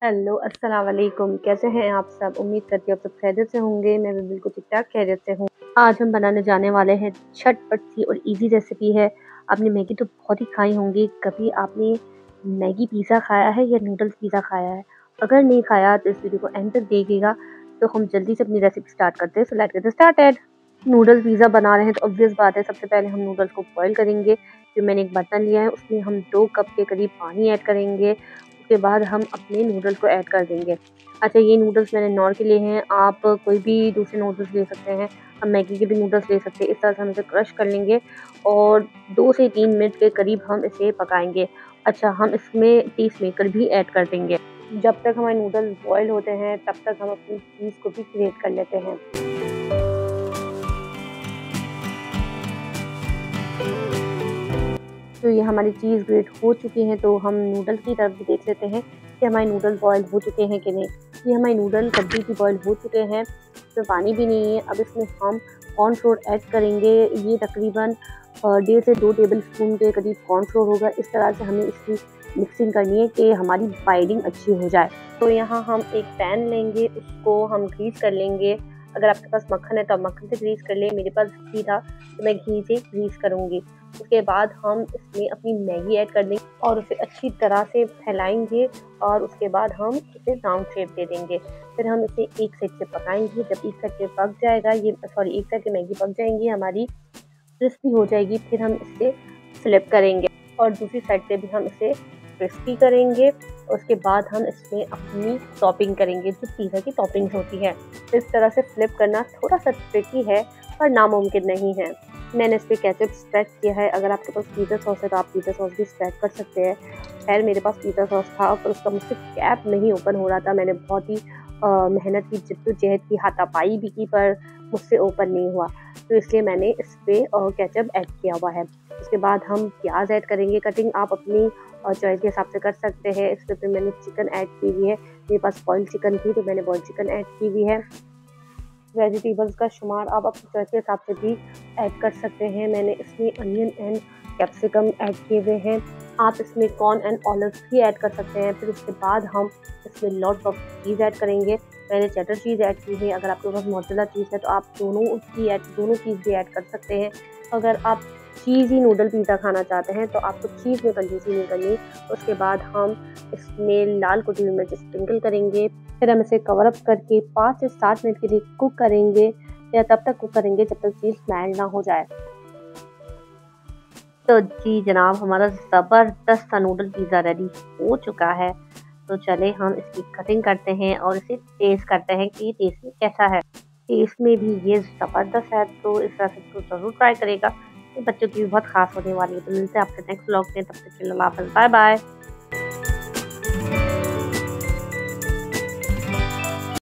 Hello, अस्सलाम वालेकुम। कैसे हैं आप सब? उम्मीद करती हूँ आप सब खैरियत से होंगे। मैं भी बिल्कुल ठीक-ठाक खैरियत से हूँ। आज हम बनाने जाने वाले हैं झटपट सी और ईज़ी रेसिपी है। आपने मैगी तो बहुत ही खाई होंगी। कभी आपने मैगी पिज़्ज़ा खाया है या नूडल्स पिज़्ज़ा खाया है? अगर नहीं खाया तो इस वीडियो को एंड तक देखिएगा। तो हम जल्दी से अपनी रेसिपी स्टार्ट करते हैं। So let's get started. Noodle pizza बना रहे हैं तो ऑब्वियस बात है, सबसे पहले हम नूडल्स को बॉयल करेंगे। फिर मैंने एक बर्तन लिया है, उसमें हम 2 कप के करीब पानी ऐड करेंगे। उसके बाद हम अपने नूडल्स को ऐड कर देंगे। अच्छा, ये नूडल्स मैंने नॉर के लिए हैं, आप कोई भी दूसरे नूडल्स ले सकते हैं। हम मैगी के भी नूडल्स ले सकते हैं। इस तरह से हम इसे क्रश कर लेंगे और 2 से 3 मिनट के करीब हम इसे पकाएँगे। अच्छा, हम इसमें चीज़ मेकर भी ऐड कर देंगे। जब तक हमारे नूडल्स बॉयल होते हैं, तब तक हम अपनी चीज़ को भी ग्रेट कर लेते हैं। तो ये हमारी चीज़ ग्रेट हो चुकी है, तो हम नूडल की तरफ भी देख लेते हैं कि हमारे नूडल बॉयल हो चुके हैं कि नहीं। ये हमारे नूडल कम्प्लीटली बॉयल हो चुके हैं, इसमें पानी भी नहीं है। अब इसमें हम कॉर्नफ्लोर ऐड करेंगे। ये तकरीबन 1.5 से 2 टेबल स्पून के करीब कॉर्नफ्लोर होगा। इस तरह से हमें इसकी मिक्सिंग करनी है कि हमारी बाइंडिंग अच्छी हो जाए। तो यहाँ हम एक पैन लेंगे, उसको हम ग्रीस कर लेंगे। अगर आपके पास मक्खन है तो आप मक्खन से ग्रीस कर लें। मेरे पास घी था तो मैं घी से ग्रीस करूँगी। उसके बाद हम इसमें अपनी मैगी ऐड कर देंगे और उसे अच्छी तरह से फैलाएंगे और उसके बाद हम इसे राउंड शेप दे देंगे। फिर हम इसे एक साइड से पकाएंगे। जब एक साइड से पक जाएगा एक साइड की मैगी पक जाएंगी हमारी, क्रिस्पी हो जाएगी, फिर हम इसे फ्लिप करेंगे और दूसरी साइड से भी हम इसे क्रिस्पी करेंगे। उसके बाद हम इसमें अपनी टॉपिंग करेंगे, जो पिज़्ज़ा की टॉपिंग्स होती है। इस तरह से फ्लिप करना थोड़ा सा ट्रिकी है पर नामुमकिन नहीं है। मैंने इस पे केचप स्प्रेड किया है। अगर आपके पास पिज़्ज़ा सॉस है तो आप पिज़्ज़ा सॉस भी स्प्रेड कर सकते हैं। खैर, मेरे पास पिज़्ज़ा सॉस था पर उसका मुझसे कैप नहीं ओपन हो रहा था। मैंने बहुत ही मेहनत की, जिद्दोजहद की, हाथापाई भी की पर मुझसे ओपन नहीं हुआ, तो इसलिए मैंने इस पे केचप ऐड किया हुआ है। उसके बाद हम प्याज ऐड करेंगे। कटिंग आप अपनी चॉइस के हिसाब से कर सकते हैं। इस पे मैंने चिकन ऐड की हुई है। मेरे पास बॉइल्ड चिकन थी तो मैंने बॉइल्ड चिकन ऐड की हुई है। वेजिटेबल्स का शुमार आप अपनी चॉइस के हिसाब से भी ऐड कर सकते हैं। मैंने इसमें अनियन एंड कैप्सिकम ऐड किए हुए हैं। आप इसमें कॉर्न एंड ऑलिव्स भी ऐड कर सकते हैं। फिर उसके बाद हम इसमें लॉट्स ऑफ चीज़ ऐड करेंगे। मैंने चेडर चीज़ ऐड की है। अगर आपके पास मोज़रेला चीज़ है तो आप दोनों चीज़ भी ऐड कर सकते हैं। अगर आप चीज़ी नूडल पिज़्ज़ा खाना चाहते हैं तो आपको चीज़ में कंजूसी नहीं करनी। उसके बाद हम इसमें लाल कुटी हुई मिर्च स्प्रिंकल करेंगे। फिर हम इसे कवर अप करके 5 से 7 मिनट के लिए कुक करेंगे, या तब तक कुक करेंगे जब तक चीज़ मेल्ट ना हो जाए। तो जी जनाब, हमारा ज़बरदस्त सा नूडल पिज़्ज़ा रेडी हो चुका है। तो चले हम इसकी कटिंग करते हैं और इसे टेस्ट करते हैं कि टेस्ट में कैसा है। टेस्ट में भी ये ज़बरदस्त है, तो इस तरह से तो ज़रूर ट्राई करेगा। तो बच्चों की भी बहुत ख़ास होने वाली है। तो मिलते हैं आपसे नेक्स्ट व्लॉग में, तब तक के लिए अल्लाह हाफ़िज़, बाय बाय।